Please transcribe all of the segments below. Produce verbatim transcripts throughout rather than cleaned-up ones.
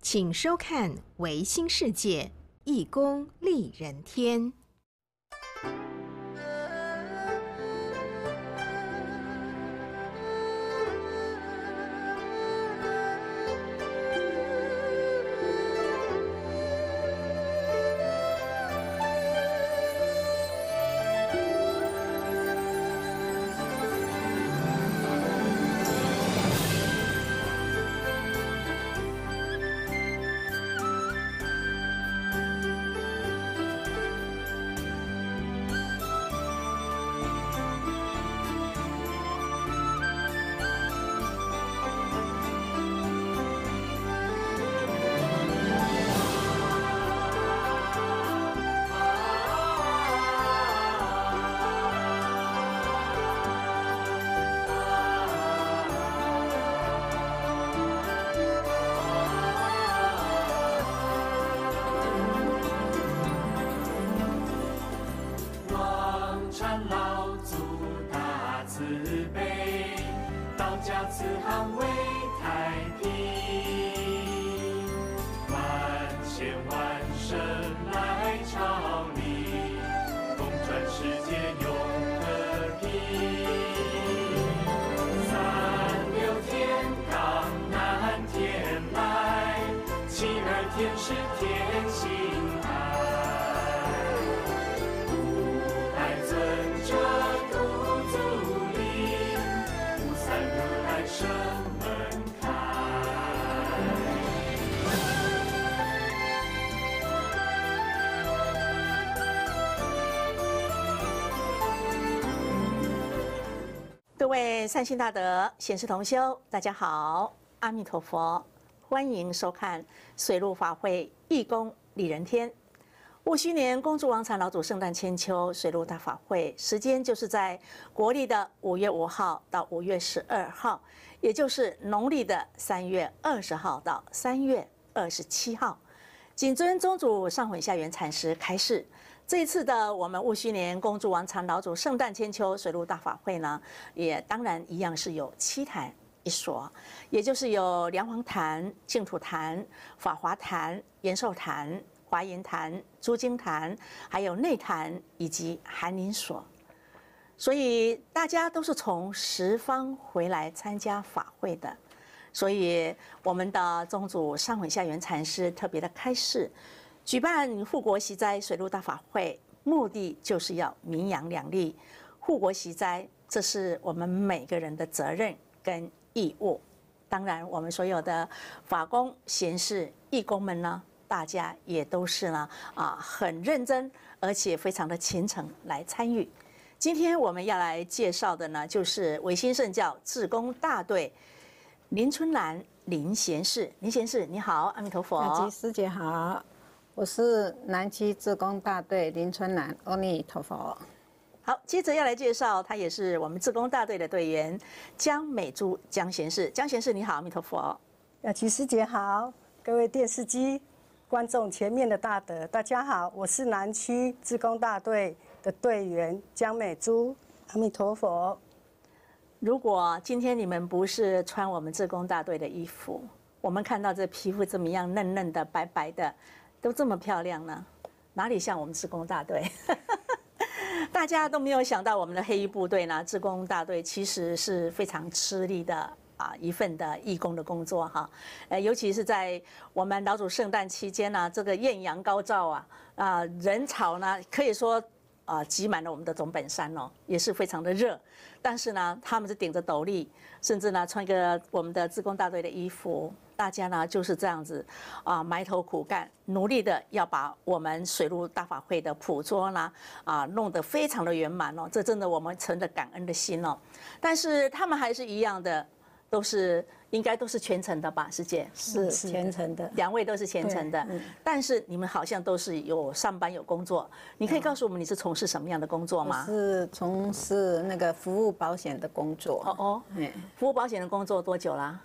请收看《维新世界义工利人天》。各位善心大德、显示同修，大家好，阿弥陀佛，欢迎收看水陆法会义工利人天。戊戌年恭祝王禅老祖圣诞千秋水陆大法会，时间就是在国历的五月五号到五月十二号，也就是农历的三月二十号到三月二十七号。谨遵宗主上混下元禅师开示，这一次的我们戊戌年恭祝王禅老祖圣诞千秋水陆大法会呢，也当然一样是有七坛一所，也就是有梁皇坛、净土坛、法华坛、延寿坛、华严坛、诸经坛，还有内坛以及寒林所。所以大家都是从十方回来参加法会的。所以我们的宗主上混下元禅师特别的开示，举办护国息灾水陆大法会，目的就是要名扬两利，护国息灾，这是我们每个人的责任跟义务。当然，我们所有的法工、贤士、义工们呢，大家也都是呢啊很认真，而且非常的虔诚来参与。今天我们要来介绍的呢，就是维新圣教志工大队林春兰林贤士。林贤士你好，阿弥陀佛。 南极师姐好，我是南区志工大队林春兰，阿弥陀佛。 好，接着要来介绍，他也是我们志工大队的队员江美珠江贤士。江贤士你好，阿弥陀佛。 雅琪师姐好，各位电视机观众前面的大德大家好，我是南区志工大队的队员江美珠，阿弥陀佛。 如果今天你们不是穿我们志工大队的衣服，我们看到这皮肤这么样嫩嫩的、白白的，都这么漂亮呢，哪里像我们志工大队？大家都没有想到，我们的黑衣部队呢，志工大队其实是非常吃力的啊一份的义工的工作哈。呃，尤其是在我们老祖圣诞期间呢，这个艳阳高照啊，啊人潮呢可以说啊挤满了我们的总本山哦，也是非常的热。但是呢，他们是顶着斗笠，甚至呢穿一个我们的志工大队的衣服，大家呢就是这样子啊埋头苦干，努力的要把我们水陆大法会的普桌呢啊弄得非常的圆满哦，这真的我们存着感恩的心哦。但是他们还是一样的，都是应该都是虔诚的吧，师姐？ 是虔诚的， 两位都是虔诚的。 嗯、 但是你们好像都是有上班有工作，你可以告诉我们你是从事什么样的工作吗？ 我是从事那个服务保险的工作。 哦哦，嗯，服务保险的工作多久啦？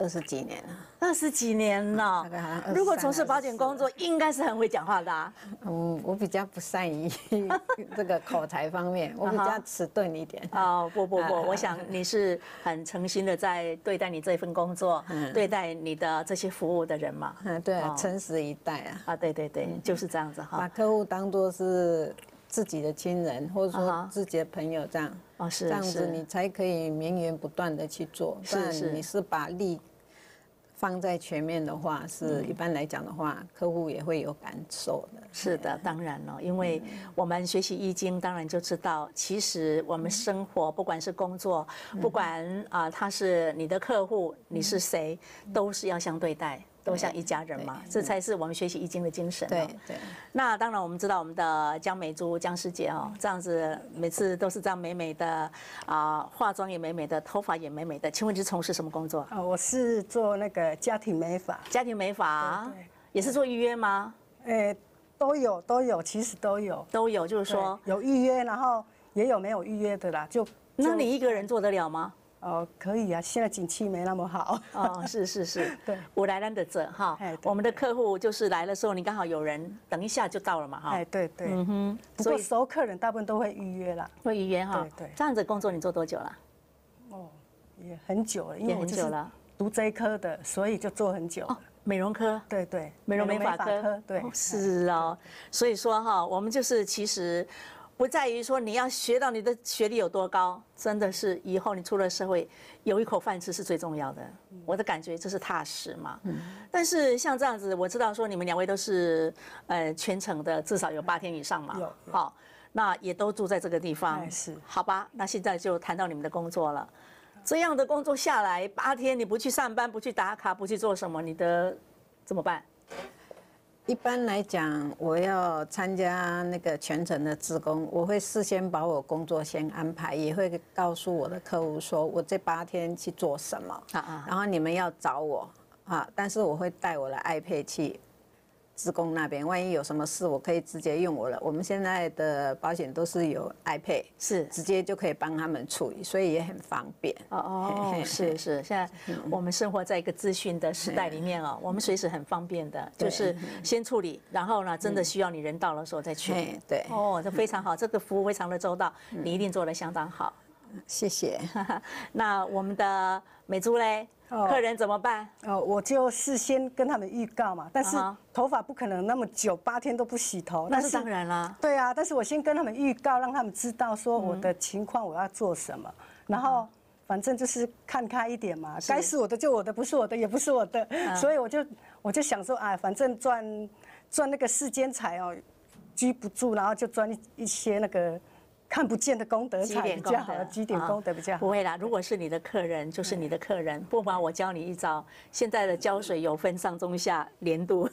二十几年了。 二十几年了大概好像二十三如果从事保险工作，应该是很会讲话的啊。 嗯，我比较不善于这个口才方面，我比较迟钝一点。 哦，不不不，我想你是很诚心的在对待你这份工作，对待你的这些服务的人嘛。 嗯，对啊，诚实以待啊。 啊，对对对，就是这样子哈。 把客户当作是自己的亲人，或者啊哈说自己的朋友这样。 哦，是这样子是你才可以源源不断的去做。不然是是你是把力放在前面的话，是一般来讲的话，客户也会有感受的。 是的，当然了，因为我们学习易经，当然就知道，其实我们生活，不管是工作，不管啊他是你的客户，你是谁，都是要相对待。都像一家人嘛，这才是我们学习易经的精神。 对对。 那当然，我们知道我们的江美珠江师姐哦，这样子每次都是这样美美的啊，化妆也美美的，头发也美美的。请问你是从事什么工作？ 啊，我是做那个家庭美发， 家庭美发， 对对也是做预约吗？ 诶，都有都有，其实都有都有，就是说有预约，然后也有没有预约的啦。就那你一个人做得了吗？ 哦，可以啊，现在景气没那么好。 哦，是是是， 对， 我来了的这哈，我们的客户就是来的时候，你刚好有人，等一下就到了嘛哈。 哎，对对， 嗯哼， 不过熟客人大部分都会预约啦。 会预约哈。 对对。 这样子工作你做多久了？ 哦，也很久了，因也为我就是很久了。 读这一科的，所以就做很久了。 美容科。 对对， 美容美发科。 对， 是哦。所以说哈，我们就是其实。不在于说你要学到你的学历有多高，真的是以后你出了社会有一口饭吃是最重要的。我的感觉就是踏实嘛。但是像这样子，我知道说你们两位都是呃全程的，至少有八天以上嘛。 有。 好，那也都住在这个地方。 是。 好吧，那现在就谈到你们的工作了。这样的工作下来八天，你不去上班，不去打卡，不去做什么，你的怎么办？ 一般来讲，我要参加那个全程的志工，我会事先把我工作先安排，也会告诉我的客户说，我这八天去做什么，然后你们要找我啊，但是我会带我的 iPad 去志工那边，万一有什么事，我可以直接用我的。我们现在的保险都是有 iPad， 是直接就可以帮他们处理，所以也很方便。 哦哦，是是，现在我们生活在一个资讯的时代里面哦，我们随时很方便的，就是先处理，然后呢，真的需要你人到的时候再去。 对， 哦，这非常好，这个服务非常的周到，你一定做得相当好。 谢谢。 那我们的美珠嘞？客人怎么办？ 哦，我就事先跟他们预告嘛，但是头发不可能那么久，八天都不洗头。 那是当然啦。 对啊，但是我先跟他们预告，让他们知道说我的情况，我要做什么，然后反正就是看开一点嘛，该是我的就我的，不是我的也不是我的，所以我就我就想说啊，反正赚赚那个世间财哦，居不住，然后就赚一一些那个。看不见的功德才比较好，积点功德比较好。 不会啦，如果是你的客人，就是你的客人。不妨我教你一招，现在的胶水有分上中下连度，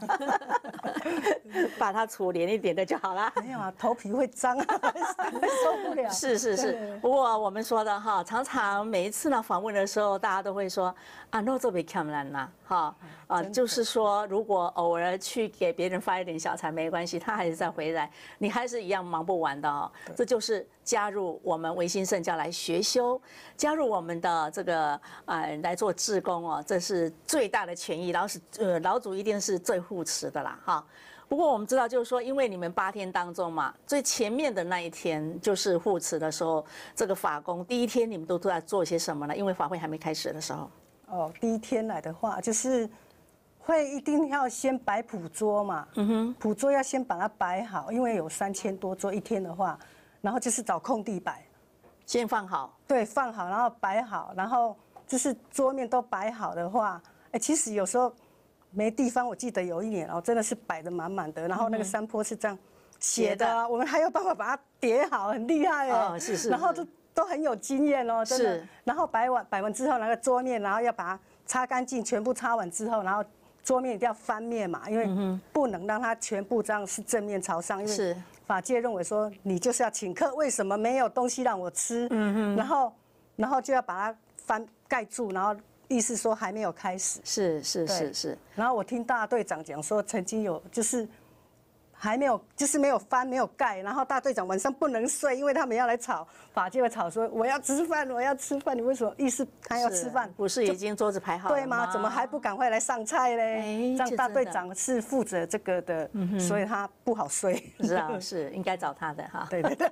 把它搓连一点的就好了。 没有啊，头皮会脏啊，会受不了。 是是是，不过我们说的哈，常常每一次呢访问的时候，大家都会说啊，诺做被看烂啦，哈啊，就是说如果偶尔去给别人发一点小财没关系，他还是再回来，你还是一样忙不完的哦。这就就是加入我们维新圣教来学修，加入我们的这个呃来做志工哦，这是最大的权益，老是呃老主一定是最护持的啦哈。不过我们知道，就是说，因为你们八天当中嘛，最前面的那一天就是护持的时候，这个法工第一天你们都都在做些什么呢？因为法会还没开始的时候。 哦，第一天来的话，就是会一定要先摆普桌嘛，嗯哼，普桌要先把它摆好，因为有三千多桌一天的话。然后就是找空地摆， 先放好， 对，放好，然后摆好，然后就是桌面都摆好的话，哎，其实有时候没地方。我记得有一年哦，真的是摆得满满的，然后那个山坡是这样斜的啊，我们还有办法把它叠好，很厉害哎， 哦，是是， 然后都都很有经验哦，真的。然后摆完摆完之后，那个桌面，然后要把它擦干净，全部擦完之后，然后桌面一定要翻面嘛，因为不能让它全部这样是正面朝上，因为是。 法界认为说你就是要请客，为什么没有东西让我吃？嗯然后，然后就要把它翻盖住，然后意思说还没有开始。 是是是是。 然后我听大队长讲说，曾经有就是还没有，就是没有翻，没有盖。然后大队长晚上不能睡，因为他们要来吵，法界会吵说我要吃饭，我要吃饭。你为什么意思他要吃饭？ 不是已经桌子排好了对吗？怎么还不赶快来上菜嘞？这样大队长是负责这个的，所以他不好睡。 是啊，是应该找他的哈。 对对对。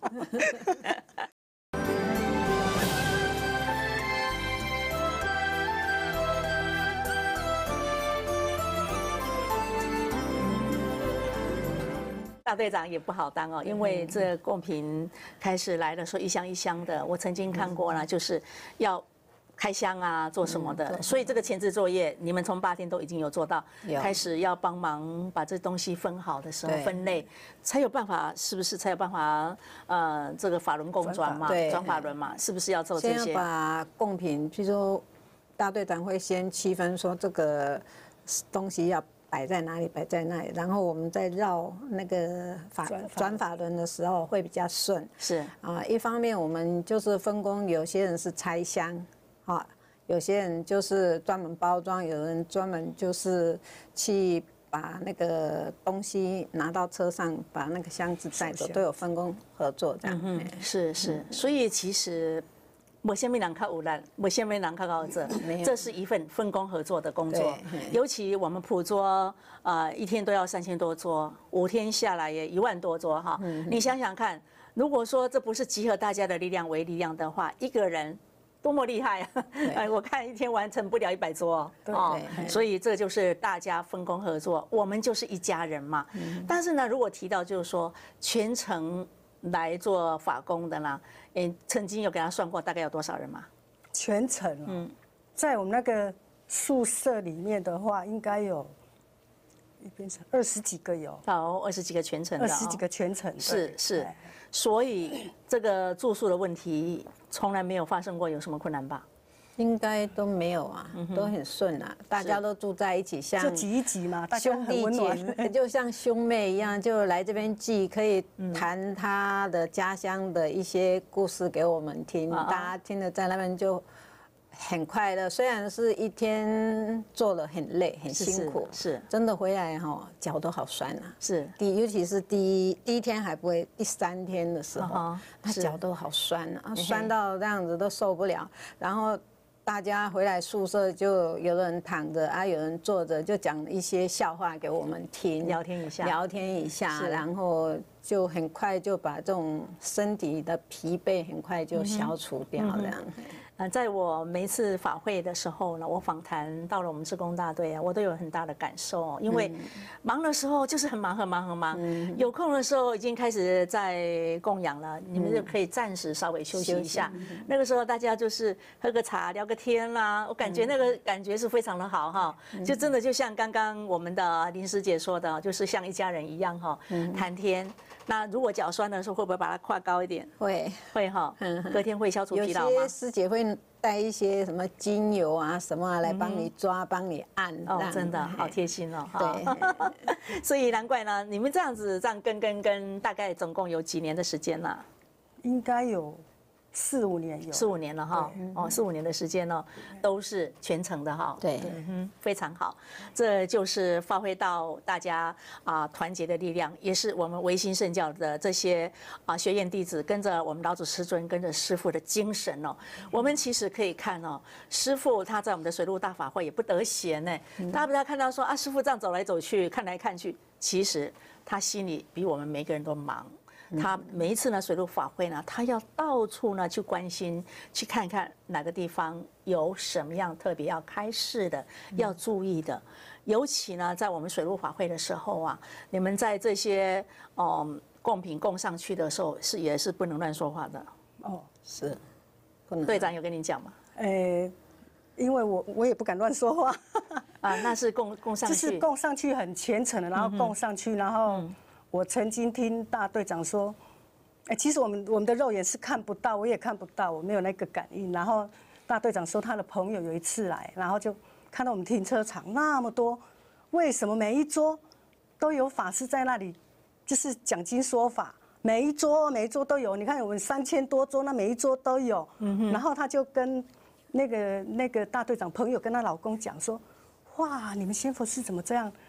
大队长也不好当哦，因为这贡品开始来的时候一箱一箱的，我曾经看过了，就是要开箱啊，做什么的，所以这个前置作业你们从八天都已经有做到，开始要帮忙把这东西分好的时候分类，才有办法，是不是才有办法？呃，这个法轮共转嘛，转法轮嘛，是不是要做这些？ 先要把贡品，譬如说大队长会先区分说这个东西要摆在哪里，摆在那里，然后我们再绕那个法转法轮的时候会比较顺。 是啊，一方面我们就是分工，有些人是拆箱，啊，有些人就是专门包装，有人专门就是去把那个东西拿到车上，把那个箱子带走，都有分工合作这样。 嗯，是是，所以其实。我先没人靠无赖，我先没人靠高这，这是一份分工合作的工作。尤其我们普桌，呃，一天都要三千多桌，五天下来也一万多桌哈。你想想看，如果说这不是集合大家的力量为力量的话，一个人多么厉害啊！哎，我看一天完成不了一百桌哦。所以这就是大家分工合作，我们就是一家人嘛。但是呢，如果提到就是说全程来做法工的呢？嗯，曾经有给他算过大概有多少人吗？ 全程，嗯，在我们那个宿舍里面的话，应该有一边是二十几个有， 哦，二十几个全程的， 二十几个全程， 是是，所以这个住宿的问题从来没有发生过，有什么困难吧？ 应该都没有啊，都很顺啊，大家都住在一起，像就挤一挤嘛，大家很温暖， 就像兄妹一样，就来这边聚，可以谈他的家乡的一些故事给我们听，大家听了在那边就很快乐。虽然是一天做了很累很辛苦， 是真的回来哈脚都好酸啊， 是第尤其是第一第一天还不会，第三天的时候，他脚都好酸啊，酸到这样子都受不了，然后。大家回来宿舍就有人躺着啊，有人坐着，就讲一些笑话给我们听， 聊天一下， 聊天一下，然后就很快就把这种身体的疲惫很快就消除掉这样。 呃，在我每一次法会的时候呢，我访谈到了我们志工大队啊，我都有很大的感受，因为忙的时候就是很忙很忙很忙，嗯、有空的时候已经开始在供养了，你们就可以暂时稍微休息一下。嗯、那个时候大家就是喝个茶聊个天啦，我感觉那个感觉是非常的好哈，嗯、就真的就像刚刚我们的林师姐说的，就是像一家人一样哈，嗯、谈天。那如果脚酸的时候，会不会把它跨高一点？ 会会哈，隔天会消除疲劳吗？ 有些师姐会带一些什么精油啊什么来帮你抓、帮你按。 哦，真的好贴心哦。 对， 所以难怪呢，你们这样子这样跟跟跟，大概总共有几年的时间了？ 应该有。四五年有， 四五年了哈，哦，四五年的时间呢，都是全程的哈， 对， 嗯哼，非常好，这就是发挥到大家啊团结的力量，也是我们维新圣教的这些啊学院弟子跟着我们老祖师尊，跟着师父的精神哦，我们其实可以看哦，师父他在我们的水陆大法会也不得闲呢，大家不要看到说啊师父这样走来走去，看来看去，其实他心里比我们每个人都忙。他每一次呢，水陆法会呢，他要到处呢去关心，去看看哪个地方有什么样特别要开示的，要注意的。尤其呢，在我们水陆法会的时候啊，你们在这些嗯贡品供上去的时候，是也是不能乱说话的。 哦， 是， 队长有跟你讲吗？ 诶，因为我我也不敢乱说话。 啊，那是供供上去， 就是供上去很虔诚的，然后供上去，然后。我曾经听大队长说，哎，其实我们我们的肉眼是看不到，我也看不到，我没有那个感应。然后大队长说他的朋友有一次来，然后就看到我们停车场那么多，为什么每一桌都有法师在那里，就是讲经说法，每一桌每一桌都有。你看我们三千多桌，那每一桌都有。嗯、然后他就跟那个那个大队长朋友跟她老公讲说，哇，你们仙佛寺怎么这样？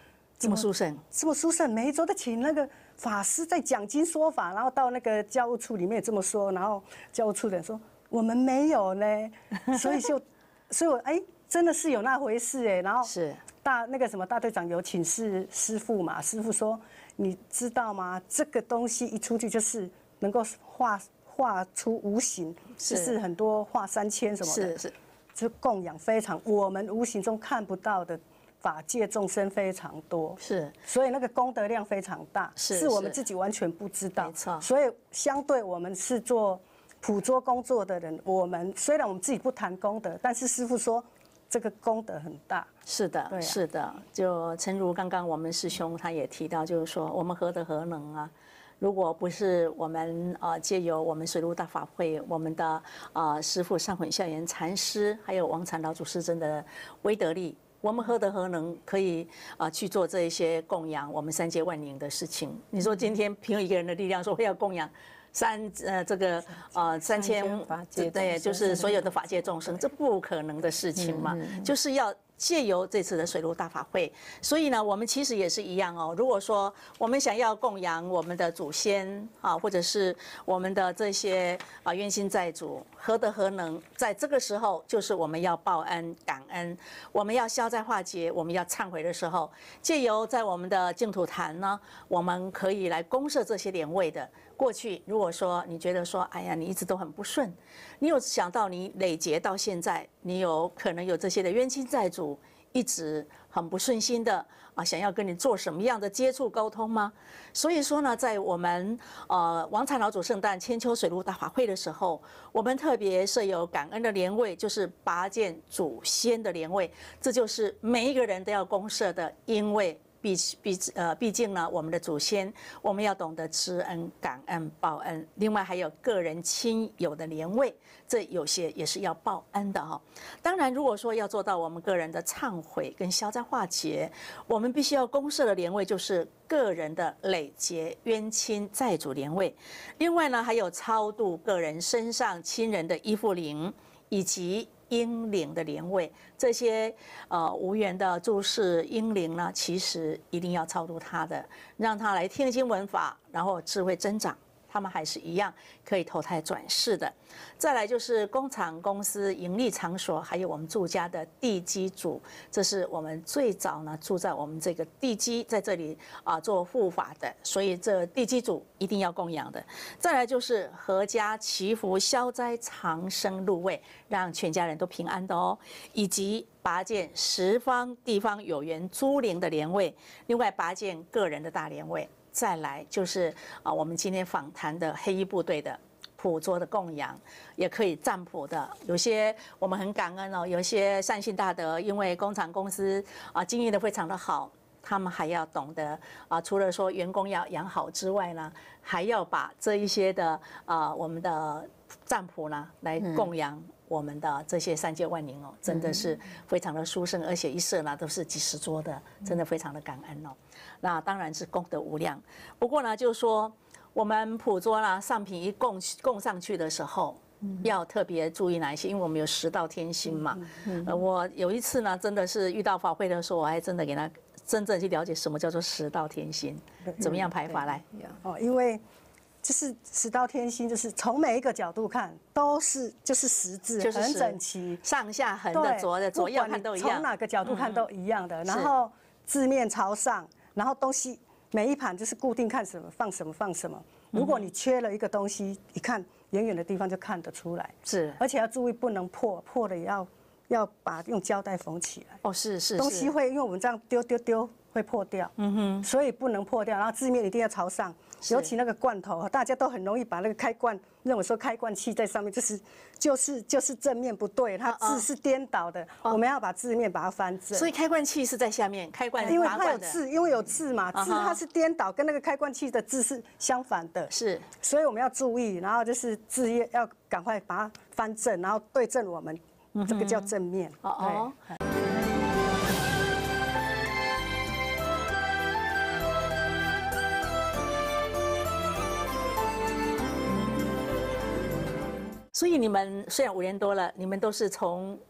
这么殊胜， 这么殊胜，每一周都请那个法师在讲经说法，然后到那个教务处里面也这么说，然后教务处的人说我们没有呢，所以就，所以我哎，真的是有那回事哎，然后是大那个什么大队长有请示师父嘛，师父说你知道吗？这个东西一出去就是能够画画出无形，就是很多画三千什么的， 是是， 就供养非常我们无形中看不到的。法界众生非常多， 是， 所以那个功德量非常大， 是是我们自己完全不知道。 没错， 所以相对我们是做捕捉工作的人，我们虽然我们自己不谈功德，但是师父说这个功德很大。 是的， 对啊、 是的，就诚如刚刚我们师兄他也提到，就是说我们何德何能啊？如果不是我们呃借由我们水陆大法会，我们的呃师父上混孝严禅师，还有王禅老祖师真的威德力。我们何德何能可以啊、呃、去做这一些供养我们三界万灵的事情？你说今天凭一个人的力量说要供养三呃这个呃三千对，就是所有的法界众生，这不可能的事情嘛，就是要。借由这次的水陆大法会，所以呢，我们其实也是一样哦。如果说我们想要供养我们的祖先啊，或者是我们的这些啊冤亲债主，何德何能？在这个时候，就是我们要报恩感恩，我们要消灾化解，我们要忏悔的时候，借由在我们的净土坛呢，我们可以来公设这些莲位的。过去如果说你觉得说，哎呀，你一直都很不顺，你有想到你累劫到现在，你有可能有这些的冤亲债主一直很不顺心的啊，想要跟你做什么样的接触沟通吗？所以说呢，在我们呃王禅老祖圣诞千秋水陆大法会的时候，我们特别设有感恩的莲位，就是拔见祖先的莲位，这就是每一个人都要公设的，因为。毕毕呃，毕竟呢，我们的祖先，我们要懂得知恩、感恩、报恩。另外还有个人亲友的莲位，这有些也是要报恩的哈。当然，如果说要做到我们个人的忏悔跟消灾化解，我们必须要公设的莲位就是个人的累劫冤亲债主莲位。另外呢，还有超度个人身上亲人的依附灵，以及婴灵的莲位，这些呃无缘的注释婴灵呢，其实一定要超度他的，让他来听经闻法，然后智慧增长，他们还是一样可以投胎转世的。再来就是工厂、公司、盈利场所，还有我们住家的地基主，这是我们最早呢住在我们这个地基，在这里啊做护法的，所以这地基主一定要供养的。再来就是阖家祈福消灾长生入位，让全家人都平安的哦，以及拔见十方地方有缘诸灵的莲位，另外拔见个人的大莲位。再来就是啊，我们今天访谈的黑衣部队的普桌的供养，也可以占卜的。有些我们很感恩哦，有些善信大德，因为工厂公司啊经营的非常的好，他们还要懂得啊，除了说员工要养好之外呢，还要把这一些的啊我们的占卜呢来供养。我们的这些三界万灵哦，真的是非常的殊胜，而且一设呢都是几十桌的，真的非常的感恩哦。那当然是功德无量。不过呢，就是说我们普桌呢上品一供供上去的时候，要特别注意哪一些？因为我们有十道天心嘛。呃，我有一次呢，真的是遇到法会的时候，我还真的给他真正去了解什么叫做十道天心，怎么样排法来？ 哦，因为。就是十道天心，就是从每一个角度看都是就是十字，就是很整齐， 上下横的、左的、左右看都一样， 从哪个角度看都一样的。然后字面朝上，然后东西每一盘就是固定看什么放什么放什么。如果你缺了一个东西，一看远远的地方就看得出来。 是， 而且要注意不能破，破了也要要把用胶带缝起来。 哦，是是。 东西会因为我们这样丢丢丢会破掉，嗯哼，所以不能破掉。然后字面一定要朝上。尤其那个罐头，大家都很容易把那个开罐认为说开罐器在上面，就是就是就是正面不对，它字是颠倒的。我们要把字面把它翻正。 所以开罐器是在下面，开罐因为它有字，因为有字嘛，字它是颠倒，跟那个开罐器的字是相反的。 是， 所以我们要注意，然后就是字页要赶快把它翻正，然后对正我们，这个叫正面。哦哦。 所以你们虽然五年多了，你们都是从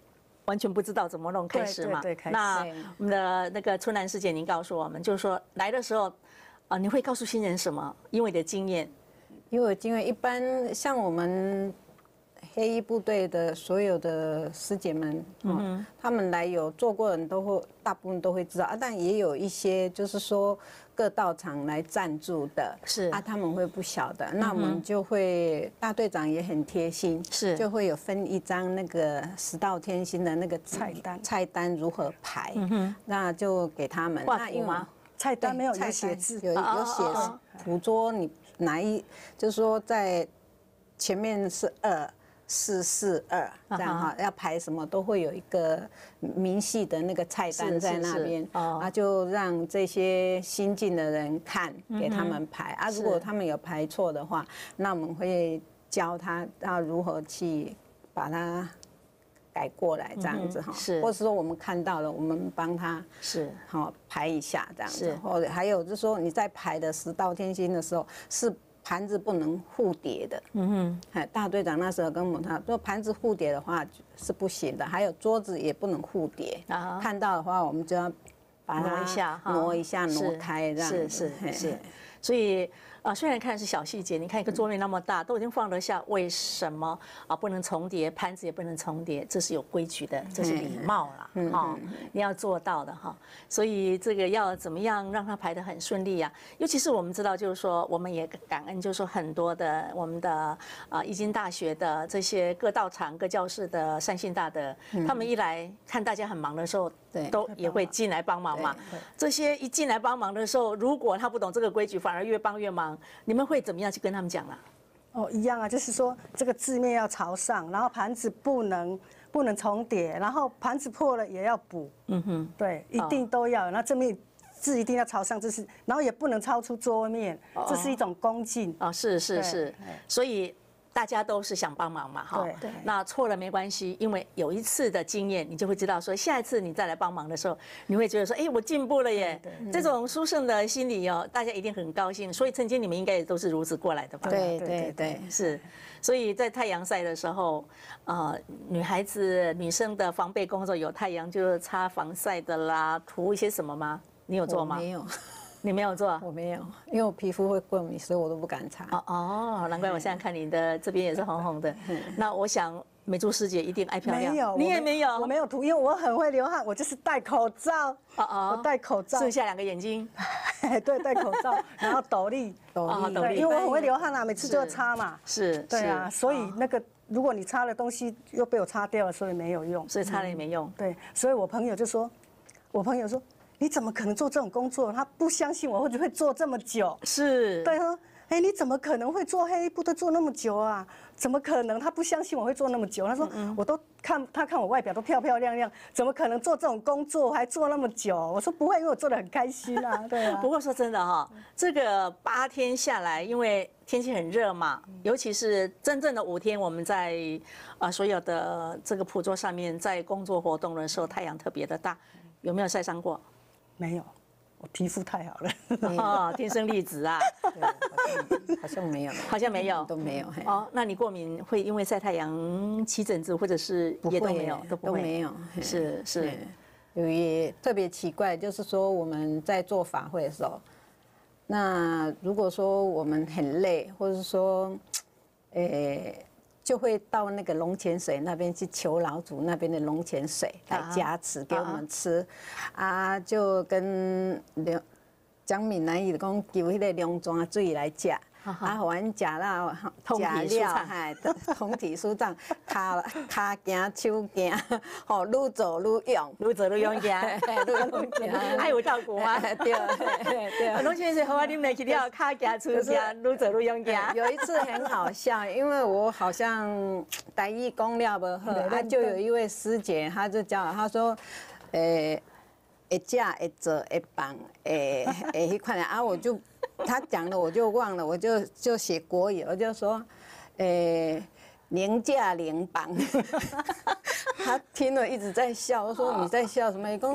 完全不知道怎么弄开始嘛。 对对对开始那对我们的那个春兰师姐，您告诉我们，就是说来的时候，啊，你会告诉新人什么？因为你的经验， 因为因为一般像我们黑衣部队的所有的师姐们，嗯，他们来有做过的人都会，大部分都会知道啊，但也有一些就是说各道场来赞助的， 是啊，他们会不晓得，那我们就会大队长也很贴心， 是就会有分一张那个十道天心的那个菜单菜单如何排，那就给他们。 画那因为图吗？ 菜单没有菜单有写字， 有哦有写哦哦捕捉你哪一，就是说在前面是二四四二这样哈，要排什么都会有一个明细的那个菜单在那边是是是哦啊，就让这些新进的人看，给他们排啊。 是如果他们有排错的话，那我们会教他要如何去把它改过来，这样子哈。 是或者说我们看到了，我们帮他是好排一下这样是子，或者还有就是说你在排的十道天心的时候，是盘子不能互叠的。嗯哼，哎，大队长那时候跟我们他说，盘子互叠的话是不行的，还有桌子也不能互叠。 啊看到的话，我们就要把它挪一下哈挪一下， 是挪开这样子。 是是嘿是，所以啊，虽然看是小细节，你看一个桌面那么大，都已经放得下，为什么啊不能重叠？盘子也不能重叠，这是有规矩的，这是礼貌啦，哈，你要做到的哈。所以这个要怎么样让它排得很顺利呀？尤其是我们知道，就是说我们也感恩，就是说很多的我们的啊义经大学的这些各道场、各教室的善信大德，他们一来看大家很忙的时候， 对都也会进来帮忙嘛对。 这些一进来帮忙的时候，如果他不懂这个规矩，反而越帮越忙。你们会怎么样去跟他们讲啊？ 哦，一样啊，就是说这个字面要朝上，然后盘子不能不能重叠，然后盘子破了也要补。嗯哼，对，一定都要。那正面字一定要朝上，这是，然后也不能超出桌面，这是一种恭敬。 哦，是是对是，所以大家都是想帮忙嘛，哈对对。 那错了没关系，因为有一次的经验，你就会知道说，下一次你再来帮忙的时候，你会觉得说，哎，我进步了耶。这种殊胜的心理哦，大家一定很高兴。所以曾经你们应该也都是如此过来的吧？ 对对对对对， 是，所以在太阳晒的时候，呃，女孩子女生的防备工作有太阳，就是擦防晒的啦，涂一些什么吗？你有做吗？ 我没有， 你没有做？ 我没有，因为我皮肤会过敏，所以我都不敢擦。 哦哦，难怪我现在看你的这边也是红红的。那我想美珠师姐一定爱漂亮， 没有， 你也没有， 我没有涂，因为我很会流汗，我就是戴口罩。 哦哦我戴口罩， 剩下两个眼睛， 对，戴口罩，然后斗笠， 斗哦斗笠对，因为我很会流汗啊，每次就要擦嘛。 是， 对啊， 是所以那个如果你擦的东西又被我擦掉了，所以没有用。 所以擦了也没用。 对，所以我朋友就说，我朋友说，你怎么可能做这种工作？他不相信我会会做这么久。 是， 对，他说，哎，你怎么可能会做黑衣部队做那么久啊？怎么可能？他不相信我会做那么久。他说，我都看他看我外表都漂漂亮亮，怎么可能做这种工作还做那么久？我说不会，因为我做得很开心啊。对啊。 不过说真的哈，这个八天下来，因为天气很热嘛，尤其是真正的五天，我们在啊所有的这个普桌上面，在工作活动的时候，太阳特别的大，有没有晒伤过？ 没有，我皮肤太好了。 哦，天生丽质啊， 对好像好像没有， 好像没有都没有。嘿哦，那你过敏会因为晒太阳起疹子，或者是不会也都没有，都不会， 都没有。嘿是是对有也特别奇怪，就是说我们在做法会的时候，那如果说我们很累，或者说，诶、就会到那个龙泉水那边去求老祖那边的龙泉水来加持给我们吃，啊，就跟刘蒋闽南语讲求迄个龙泉水来食。啊，互阮食了， 通体舒畅嗨，通体舒畅，骹骹行手行，吼，愈做愈勇， 愈做愈勇健， 愈勇健， 还有照顾吗？ 对对。 龙泉水好啊，啉落去了，骹行出行，愈做愈勇健。 有一次很好笑，因为我好像台语讲了不好，啊，就有一位师姐，她就教我，她说，诶，会食会做会放，诶诶，迄款的啊，我就。他讲了我就忘了，我就就写国语，我就说，诶、欸，凌驾凌榜。他听了一直在笑，我说你在笑什么？你讲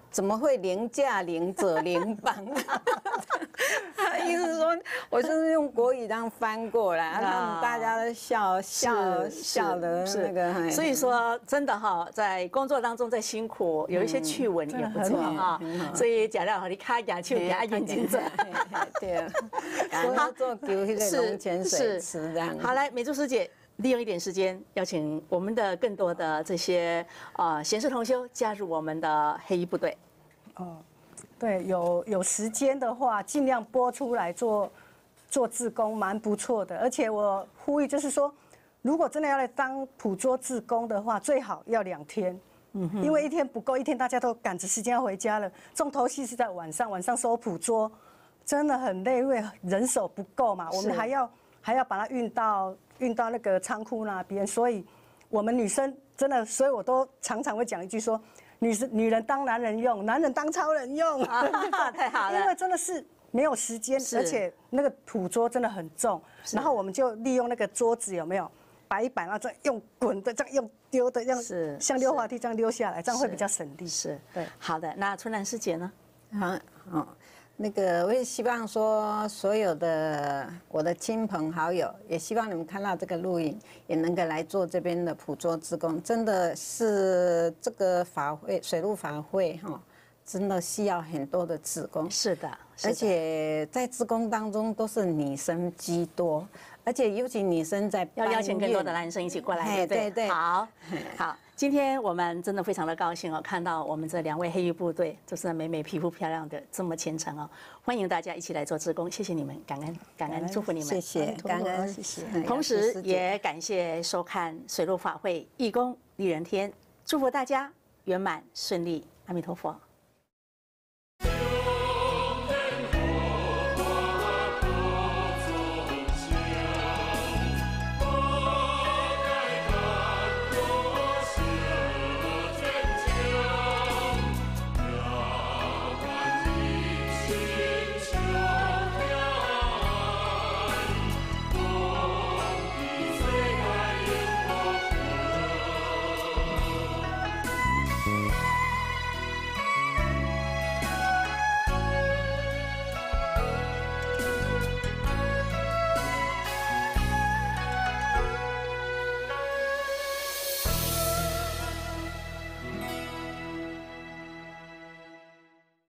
怎么会凌驾凌者凌帮？意思是说，我就是用国语这样翻过来，他们大家都笑笑笑的那个。 所以说，真的哈，在工作当中再辛苦，有一些趣闻也不错哈。所以讲了，你卡牙去给他眼睛着。 对啊，好做丢那个龙泉水吃这样。 好，来，美珠师姐。利用一点时间，邀请我们的更多的这些呃闲事同修加入我们的黑衣部队。 哦，对，有有时间的话，尽量播出来做做志工，蛮不错的。而且我呼吁，就是说，如果真的要来当普桌志工的话，最好要两天。嗯，因为一天不够，一天大家都赶着时间要回家了。重头戏是在晚上，晚上收普桌，真的很累，因为人手不够嘛，我们还要还要把它运到。运到那个仓库那边，所以我们女生真的，所以我都常常会讲一句说，女生女人当男人用，男人当超人用， 啊、太好了， 因为真的是没有时间，而且那个普桌真的很重，然后我们就利用那个桌子有没有摆一摆，然后再用滚的，这样用丢的，这样像溜滑梯这样溜下来，这样会比较省力。 是， 对， 好的。那春兰师姐呢？ 好，哦。那个，我也希望说，所有的我的亲朋好友，也希望你们看到这个录影，也能够来做这边的普桌志工。真的是这个法会水陆法会哈，真的需要很多的志工。 是的， 而且在志工当中都是女生居多，而且尤其女生在要邀请更多的男生一起过来，对对。好，好。今天我们真的非常的高兴哦，看到我们这两位黑衣部队，就是美美皮肤漂亮的这么虔诚哦，欢迎大家一起来做志工，谢谢你们，感恩感恩，祝福你们， 谢谢，感恩，谢谢。 同时也感谢收看水陆法会义工利人天，祝福大家圆满顺利，阿弥陀佛。